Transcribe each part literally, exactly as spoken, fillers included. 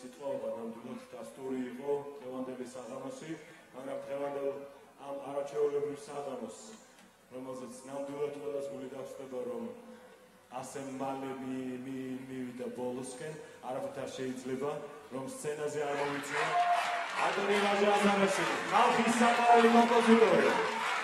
სიტყვაობა ნამდვილად დასტური იყო დღევანდელი საღამოსი, მაგრამ დღევანდელ ამ არაჩვეულებრივ საღამოს, რომელზეც ნამდვილად ყველას გული დავსწრება, რომ ასე მალე მივიდა ბოლოსკენ, არაფრით არ შეიძლება, რომ სცენაზე არ მოვიწვია ანდრია რაჟანოვსკი, ხალხის საყვარელი კომპოზიტორი.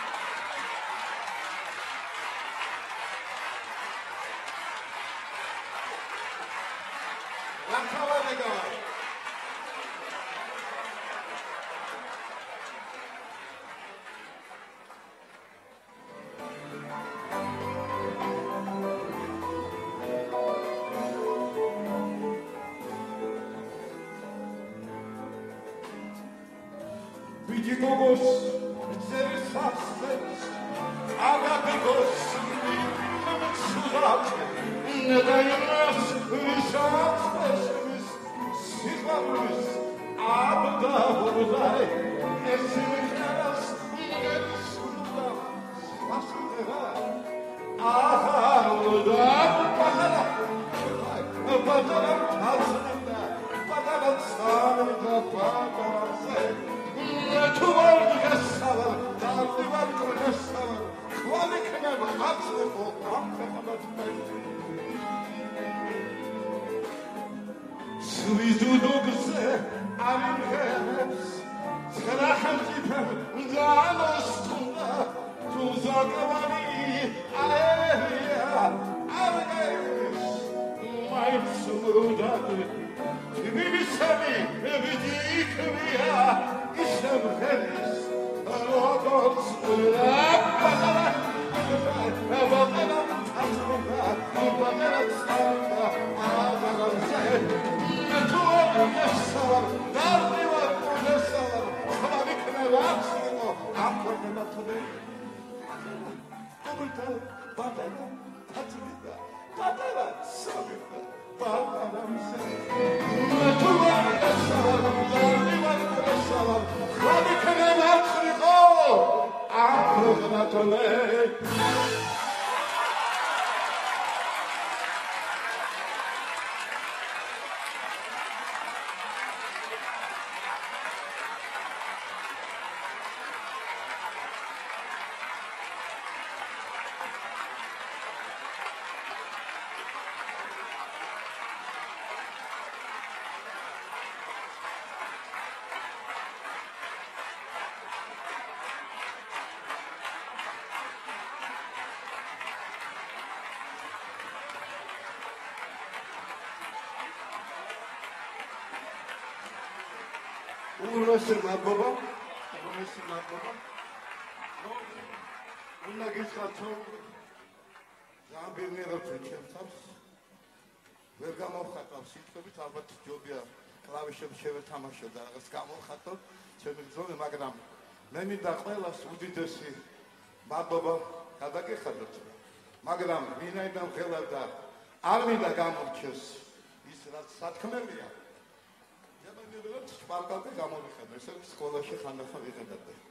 Uğraşır mı baba? Uğraşır mı baba? Bununla geç kaçın. Ya birini yapacağım tam. Vergamo xatam sitkobi talbat jobia klavisheb shevetamaşoda ragats gamoxator chemigzone magram me minda qvelas udidesi mababa gadagexadot magram vinaidam xelavda ar minda gamorჩეს is რაც სათქმელია Parkate გამოვიხადე, ესე სკოლაში ხანდახან ვიღებდი.